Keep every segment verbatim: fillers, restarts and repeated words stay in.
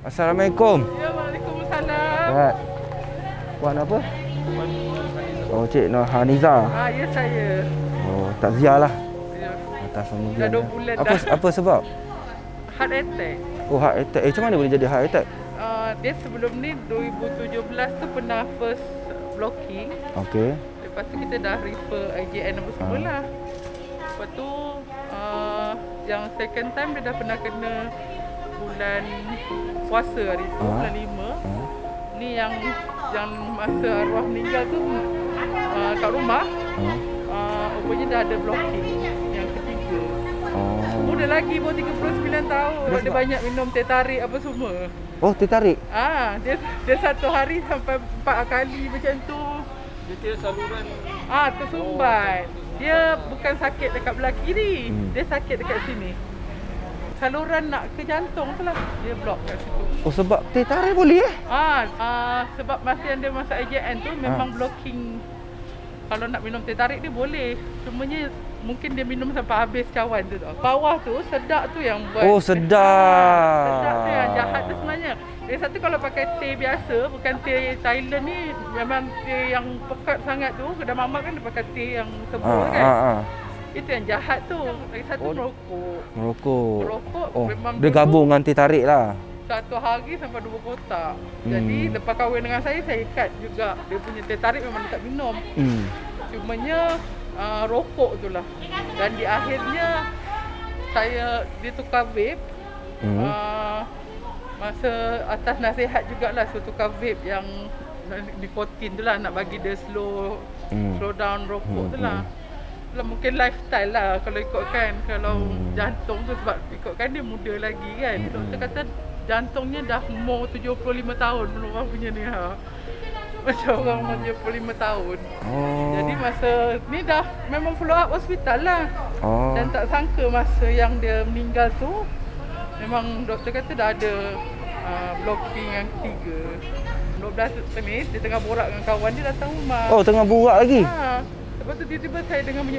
Assalamualaikum. Ya, waalaikumsalam. Baik. Puan apa? Oh, Cik Noh Haniza. Ah, ya saya. Oh, takziah lah Ya. atas kemudian. Dah dua bulan Apa dah. apa sebab? Heart attack. Oh, heart attack. Eh, macam mana boleh jadi heart attack? Uh, dia sebelum ni dua ribu tujuh belas tu pernah first blocking. Okey. Lepas tu kita dah refer I J N apa semua Ah. lah. Lepas tu uh, yang second time dia dah pernah kena bulan puasa hari tu, Ah. bulan lima. Ah. Ni yang yang masa arwah meninggal tu uh, kat rumah Ah. uh, rupanya dah ada blocking yang ketiga. Oh. Muda lagi, baru tiga puluh sembilan tahun. Dia Dia, dia banyak minum teh tarik apa semua. Oh, tertarik. Ah, dia dia satu hari sampai empat kali macam tu. Dia kira saluran. Ah, tersumbat. Dia bukan sakit dekat belah kiri. Hmm. Dia sakit dekat sini. Saluran nak ke jantung tu lah. Dia block kat situ. Oh, sebab tertarik boleh eh? Ah, ah sebab masa yang dia masuk I J N tu memang Ah. blocking. Kalau nak minum teh tarik dia boleh. Cumanya mungkin dia minum sampai habis cawan tu tau. Bawah tu sedak tu yang buat. Oh, sedap. Sedak tu yang jahat tu sebenarnya. Yang satu kalau pakai teh biasa, bukan teh Thailand ni, memang teh yang pekat sangat tu. Kedai mamak kan dia pakai teh yang tebal Ah, kan. ah, ah. Itu yang jahat tu. Lagi satu Oh. merokok. Merokok. Merokok Oh, memang dia dulu- gabung dengan teh tarik lah. Satu hari sampai dua kotak. Hmm. Jadi lepas kahwin dengan saya, saya ikat juga. Dia punya teh tarik memang dia tak minum. Hmm. Cumanya uh, rokok tu lah. Dan di akhirnya saya dia tukar vape. Hmm. Uh, masa atas nasihat jugalah saya tukar vape yang nikotin tu lah, nak bagi dia slow Hmm. slow down rokok Hmm, tu lah. Lah mungkin lifestyle lah kalau ikutkan. Kalau Hmm. jantung tu sebab ikutkan dia muda lagi kan. Hmm. Doktor kata jantungnya dah umur tujuh puluh lima tahun belum orang punya ni ha. Macam orang umur tujuh puluh lima tahun. Oh. Jadi masa ni dah memang follow up hospital lah. Oh. Dan tak sangka masa yang dia meninggal tu memang doktor kata dah ada uh, blocking yang ketiga. dua belas ni dia tengah borak dengan kawan dia datang rumah. Oh, tengah buat lagi. Ha. Lepas tu tiba-tiba saya dengar bunyi.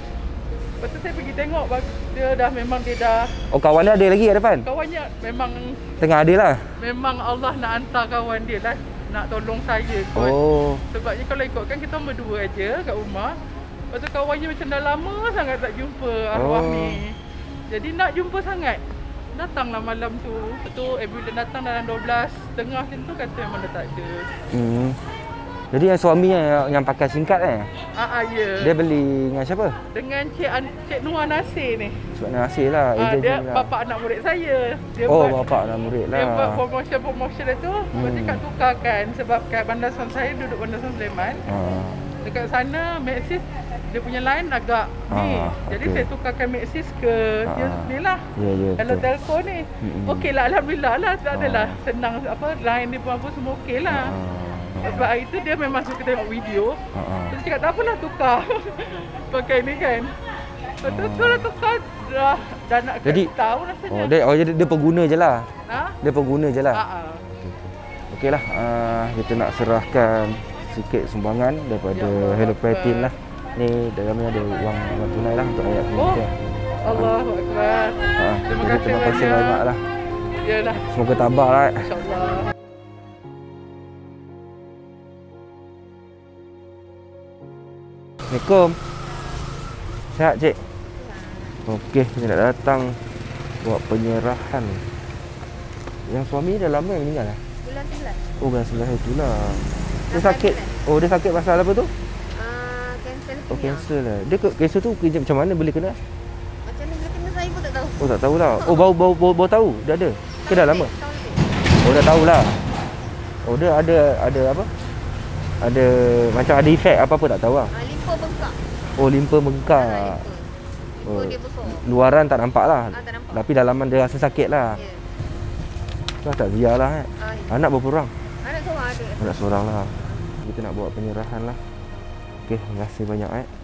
Lepas tu saya pergi tengok dia dah memang dia dah Oh, kawan dia ada lagi kat depan? kawannya memang Tengah ada lah. memang Allah nak hantar kawan dia lah nak tolong saya kot. Oh. Sebabnya kalau ikutkan kita berdua aja kat rumah. Lepas tu kawannya macam dah lama sangat tak jumpa arwah Oh. ni. Jadi nak jumpa sangat. Datanglah malam tu. Lepas tu ambulans datang dalam dua belas tengah macam tu kata memang dah tak ada. Hmm. Jadi yang suami yang, yang pakai singkat eh? Ah, ah ya. Dia beli dengan siapa? Dengan Cik An Cik Nur Nasir ni. Sebab Nasir lah. Ah, ejen dia lah. bapa anak murid saya. Dia Oh, buat, bapak dan murid lah. Dia buat promotion-promotion itu. Hmm. Lepas tu kat tukarkan sebab kat Bandar Sun saya duduk Bandar Sun Sulaiman. Ah. Dekat sana Maxis dia punya line agak ni. Ah, Jadi okey. saya tukarkan Maxis ke Ah, dia ni lah. Ya, ya. Hello betul. telco ni. Mm-mm. Okey lah, alhamdulillah lah. Tak Ah. adalah senang apa line dia pun apa semua okey lah. Ah. Sebab hari tu dia memang suka tengok video. Ah, ah. Terus cakap tak apalah tukar. Pakai ni kan. Lepas tu tu lah tukar dah dah nak ke Jadi- tahun rasanya. Oh, dia, oh, dia, dia pengguna je lah. Ha? Dia pengguna je lah. Ha ah. Okey lah. Uh, kita nak serahkan sikit sumbangan daripada Ya Allah, Hello Akbar. Platin lah. Ni dalamnya ada wang wang tunai lah untuk ayat Oh. pengajian. Allahu akbar. Ha, Terima jadi kasih terima kasih banyak. banyak lah. Yalah, Semoga tabah lah. eh. insya-Allah. Assalamualaikum. Sihat, Cik? Okey, kita nak datang buat penyerahan. Yang suami dah lama yang meninggal lah? Bulan sebelas. Oh, bulan sebelas itulah. Dia Dah sakit. bulan. Oh, dia sakit pasal apa tu? Ah, kanser Oh, leukemia. kanser lah. Dia ke kanser tu kerja macam mana boleh kena? Macam mana boleh kena saya pun tak tahu. Oh, tak tahulah. Oh, baru baru baru, baru tahu. Dah ada. Ke dah lama? Tahun lebih. Oh, dah tahulah. Oh, dia ada ada apa? Ada macam ada efek apa-apa tak tahu lah. Ah, limpa bengkak. Oh, limpa Ah, bengkak. limpa. Oh, Limpa dia besar. luaran tak nampak lah. Ah, tak nampak. Tapi dalaman dia rasa sakit lah. Ya. Lah tak ziar lah eh. Ah, ya. Anak berapa orang? Anak seorang ada. Anak seorang lah. Kita nak buat penyerahan lah. Okey, terima kasih banyak eh.